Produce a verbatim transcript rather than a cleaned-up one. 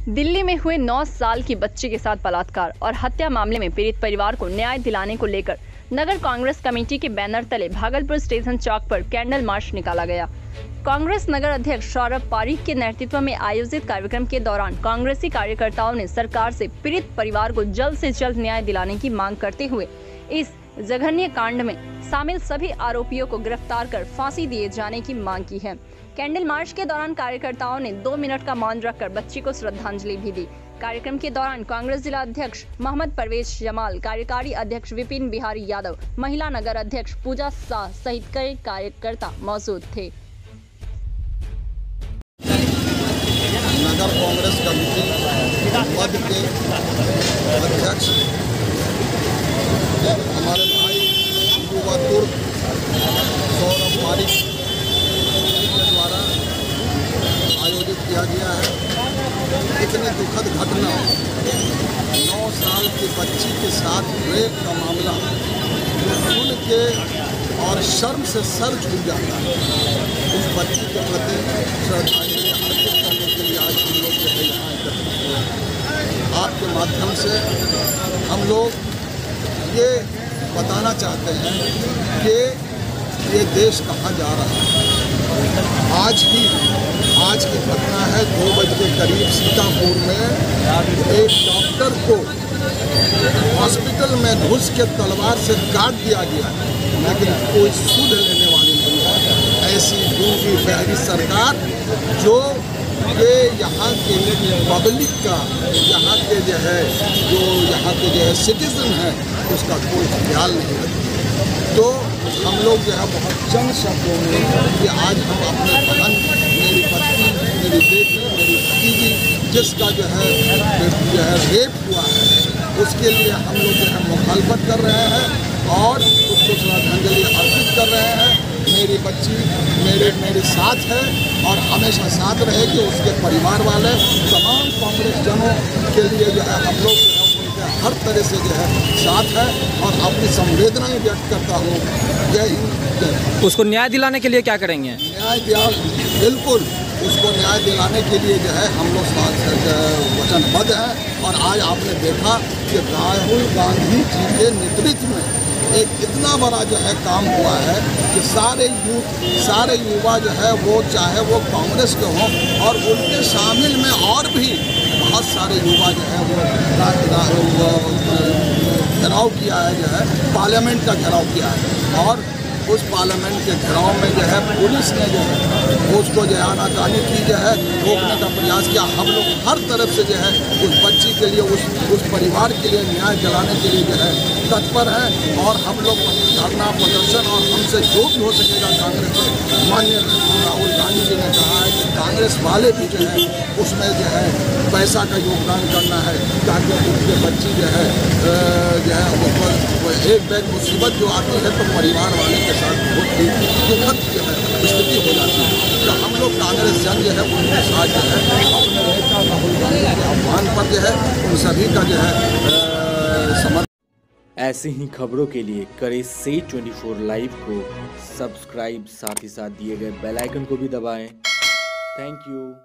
दिल्ली में हुए नौ साल की बच्ची के साथ बलात्कार और हत्या मामले में पीड़ित परिवार को न्याय दिलाने को लेकर नगर कांग्रेस कमेटी के बैनर तले भागलपुर स्टेशन चौक पर कैंडल मार्च निकाला गया। कांग्रेस नगर अध्यक्ष सौरभ पारीक के नेतृत्व में आयोजित कार्यक्रम के दौरान कांग्रेसी कार्यकर्ताओं ने सरकार से पीड़ित परिवार को जल्द से जल्द न्याय दिलाने की मांग करते हुए इस जघन्य कांड में शामिल सभी आरोपियों को गिरफ्तार कर फांसी दिए जाने की मांग की है। कैंडल मार्च के दौरान कार्यकर्ताओं ने दो मिनट का मौन रखकर बच्ची को श्रद्धांजलि भी दी। कार्यक्रम के दौरान कांग्रेस जिला अध्यक्ष मोहम्मद परवेज जमाल, कार्यकारी अध्यक्ष विपिन बिहारी यादव, महिला नगर अध्यक्ष पूजा शाह सहित कई कार्यकर्ता मौजूद थे। नगर कांग्रेस कमेटी मध्य के अध्यक्ष हमारे भाई युवा तुर्क सौरभ पारीक के द्वारा आयोजित किया गया है। इतनी दुखद घटना, नौ साल की बच्ची के साथ रेप का मामला सुन के और शर्म से सर झुक जाता है। उस बच्ची के प्रति श्रद्धांजलि अर्पित करने के लिए आज हम लोग जो है यहाँ एकत्रित हुए हैं। आपके माध्यम से हम लोग ये बताना चाहते हैं कि ये देश कहाँ जा रहा है। आज ही आज की घटना है, दो बजे के करीब सीतापुर में एक डॉक्टर को हॉस्पिटल में घुस के तलवार से काट दिया गया, लेकिन कोई सुध लेने वाली नहीं है। ऐसी गूंगी बहरी सरकार जो ये यहाँ के पब्लिक का, यहाँ के जो है जो यहाँ के जो है सिटीजन है, उसका कोई ख्याल नहीं रखती। तो हम लोग जो है बहुत चंद शब्दों में कि आज हम अपने बहन, मेरी पत्नी, मेरी बेटी, मेरी भतीजी जिसका जो है जो है रेप हुआ है, उसके लिए हम लोग जो है मुखालफत कर रहे हैं और उसको श्रद्धांजलि अर्पित कर रहे हैं। मेरी बच्ची मेरे मेरे साथ है और हमेशा साथ रहेगी। उसके परिवार वाले तमाम कांग्रेस जनों के लिए जो है हम लोग जो है उनके हर तरह से जो है साथ है और अपनी संवेदनाएं व्यक्त करता हूँ। जय हिंद। उसको न्याय दिलाने के लिए क्या करेंगे? न्याय दिला बिल्कुल उसको न्याय दिलाने के लिए जो है हम लोग वचनबद्ध हैं। और आज आपने देखा कि राहुल गांधी जी के नेतृत्व में एक इतना बड़ा जो है काम हुआ है कि सारे यूथ सारे युवा जो है वो चाहे वो कांग्रेस के हों और उनके शामिल में और भी बहुत सारे युवा जो है वो घेराव किया है, जो है पार्लियामेंट का घेराव किया है। और उस पार्लियामेंट के घेराव में जो है पुलिस ने जो है उसको जो है आनाकानी की, जो है रोकने का प्रयास किया। हम लोग हर तरफ से जो है उस बच्ची के लिए, उस उस परिवार के लिए न्याय दिलाने के लिए जो है तत्पर हैं। और हम लोग धरना प्रदर्शन और हमसे जो भी हो सकेगा, कांग्रेस माननीय राहुल गांधी जी ने कहा है कि कांग्रेस वाले भी जो है उसमें जो है पैसा का योगदान करना है, ताकि उनके बच्ची जो है जो है वो एक बैग मुसीबत जो आती है तो परिवार वाले के साथ बहुत ही दुखद जो है स्थिति हो जाती है। तो हम लोग कांग्रेस जन जो है उनके साथ जो है अपने नेता राहुल गांधी के आह्वान पर जो है उन सभी का जो है समर्थन। ऐसे ही खबरों के लिए करें से चौबीस लाइव को सब्सक्राइब, साथ ही साथ दिए गए बेल आइकन को भी दबाएं। Thank you.